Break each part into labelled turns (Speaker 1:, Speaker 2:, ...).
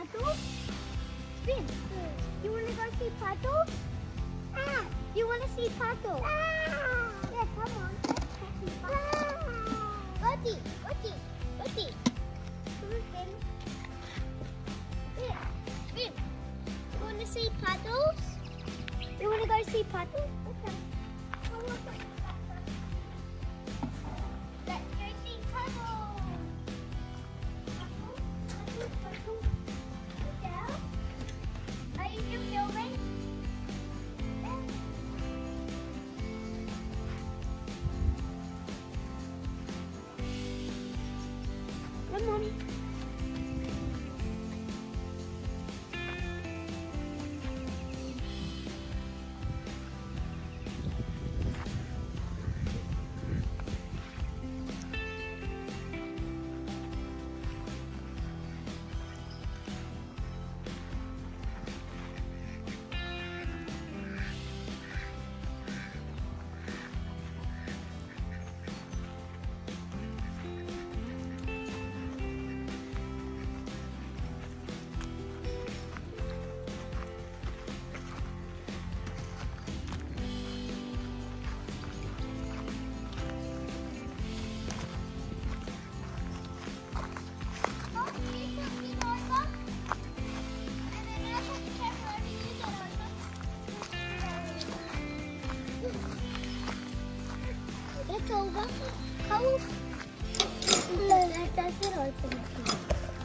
Speaker 1: Puddles? Spin. You want to go see Puddles? Ah. You want to see Puddles? Ah. Yeah, come on. Buddy. Come on, Spin. Yeah, Spin. You want to see Puddles? You want to go see Puddles? Okay. Come on. Let's go see Puddles. Puddles. Down. Are you still filming? Come on. It's over. Cold. No, that doesn't open it.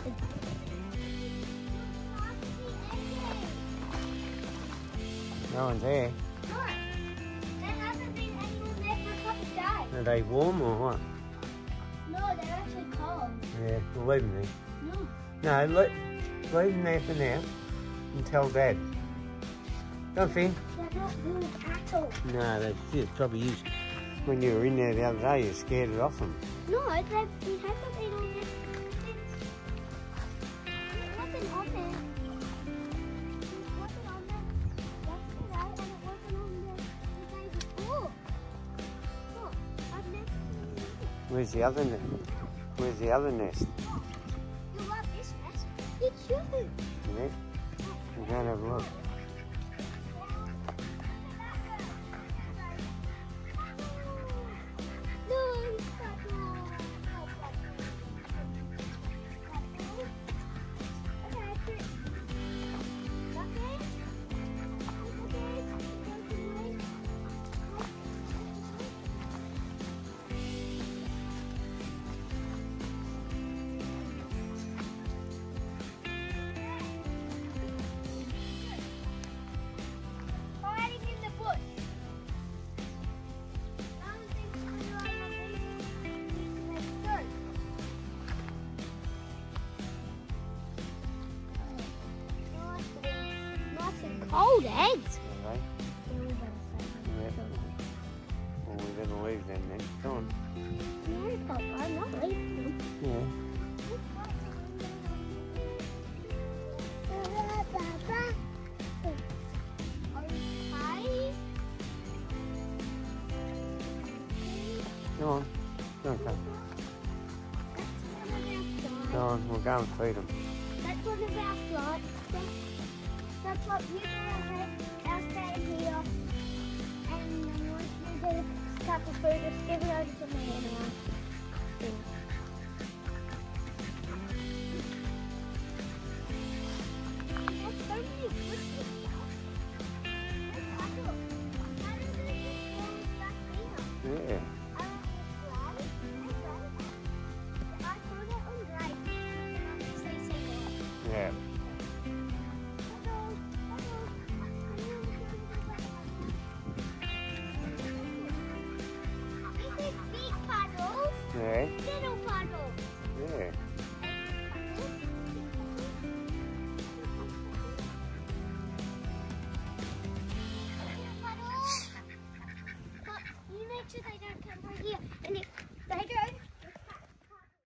Speaker 2: No one's there.
Speaker 1: No. There hasn't been anyone there for a couple of days.
Speaker 2: Are they warm or what?
Speaker 1: No, they're actually cold.
Speaker 2: Yeah, we'll leave them there.
Speaker 1: No.
Speaker 2: No, leave them there for now and tell Dad. Go on, Finn.
Speaker 1: They're not warm at all.
Speaker 2: No, they probably used. When you were in there the other day, you scared it off them.
Speaker 1: No, we haven't been on there since. It wasn't on there. It wasn't on there yesterday, and it wasn't on there the day before. Look, I've never seen it.
Speaker 2: Where's the other nest? Where's the other nest?
Speaker 1: You love this nest? It's you.
Speaker 2: Yeah. We're going to have a look.
Speaker 1: Cold eggs.
Speaker 2: Are they? Yeah. Well, we're going to leave them then. Come on.
Speaker 1: No, Papa, I'm not leaving them.
Speaker 2: Yeah.
Speaker 1: Okay.
Speaker 2: Go on. Go on, come. Go on, we'll go and feed them.
Speaker 1: That's one of our flights. That's what you do our stay here. And once you get a cup of food, just give it over to me and I'll There's so many good stuff.
Speaker 2: Yeah. Yeah.
Speaker 1: These are big puddles.
Speaker 2: Yeah.
Speaker 1: Little